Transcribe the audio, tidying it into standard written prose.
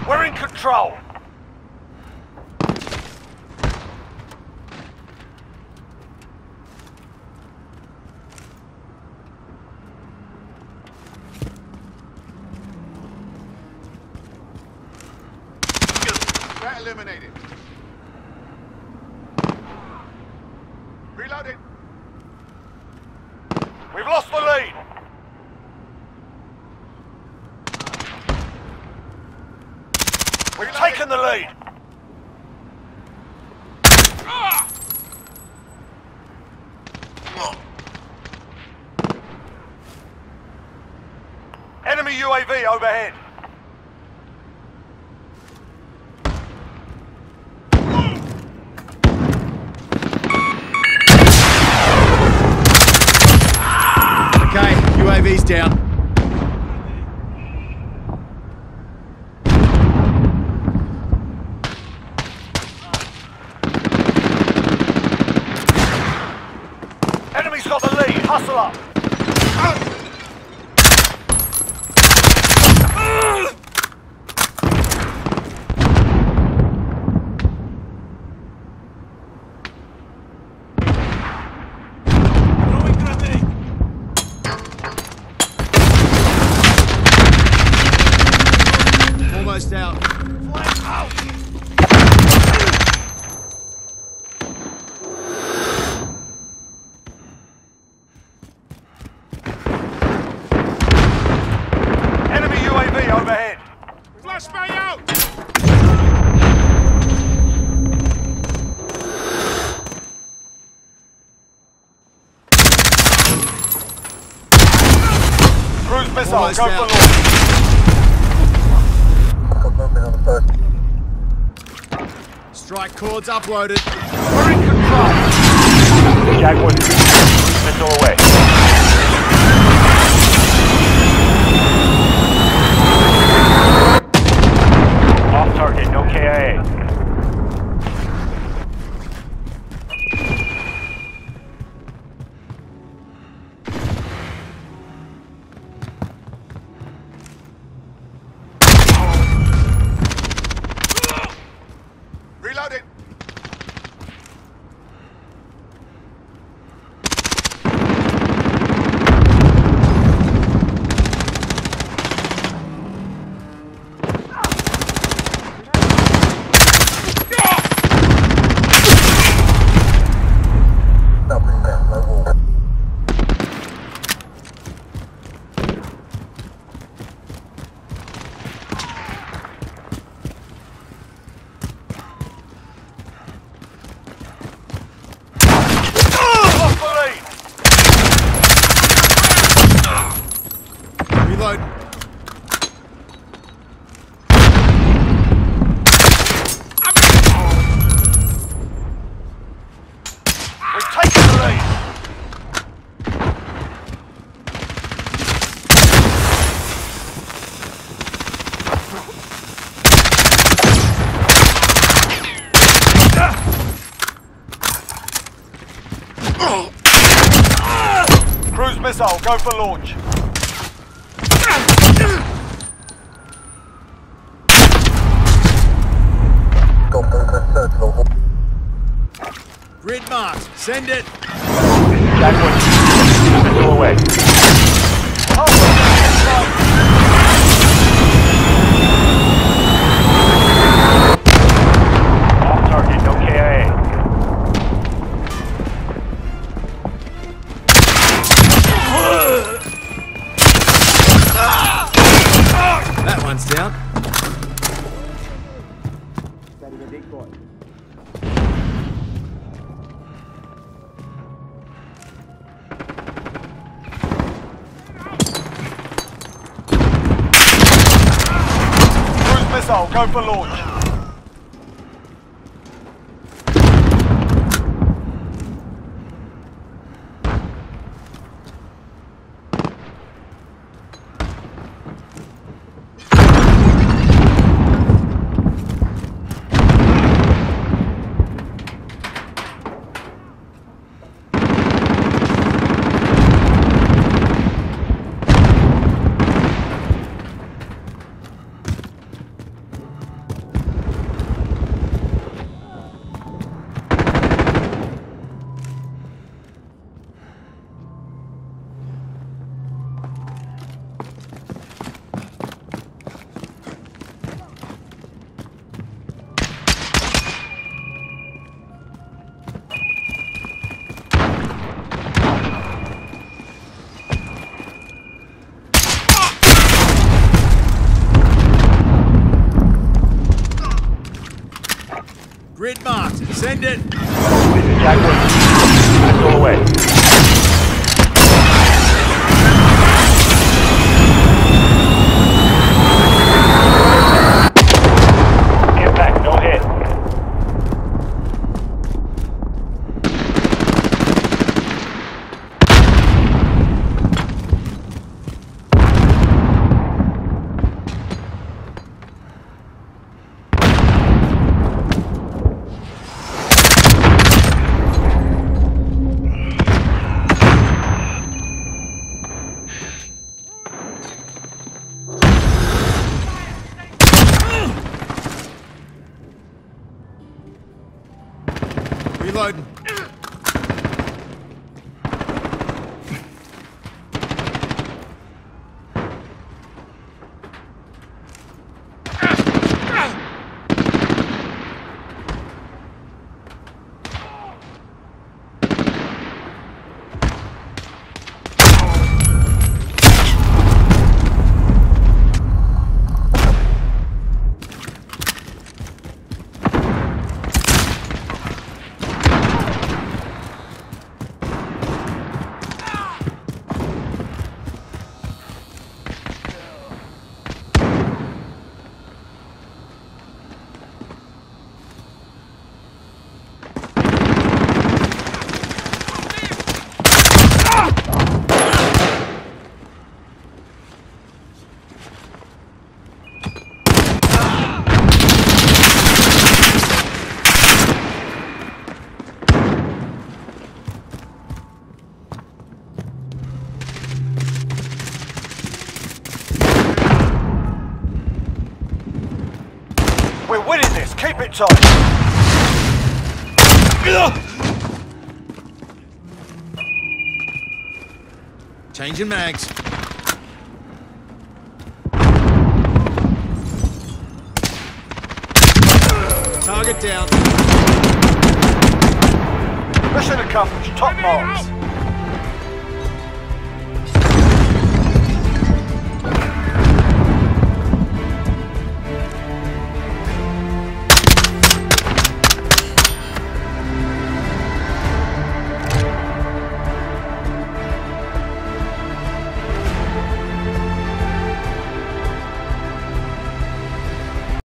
We're in control. Threat eliminated. Reloading. We've lost the lead. We've taken the lead. Enemy UAV overhead. Okay, UAV's down. Enemy's got the lead. Hustle up. Almost out. Flank out. Enemy UAV overhead. Flashbang out! Cruise missile, Almost go out. for launch. Strike cords uploaded. We're in control. Jaguar, missile away. Off target, no KIA. Reloading. Lost the lead. Reload. We've taken the lead. Cruise missile, go for launch. Grid marked. Send it. Jaguar, missile away. Off target, no KIA. That one's down. Cruise missile, go for launch. Grid marked. Send it. Jaguar. That's all away. Impact, no hit. Reloading. We're winning this. Keep it tight. Changing mags. Target down. Mission accomplished. Top marks.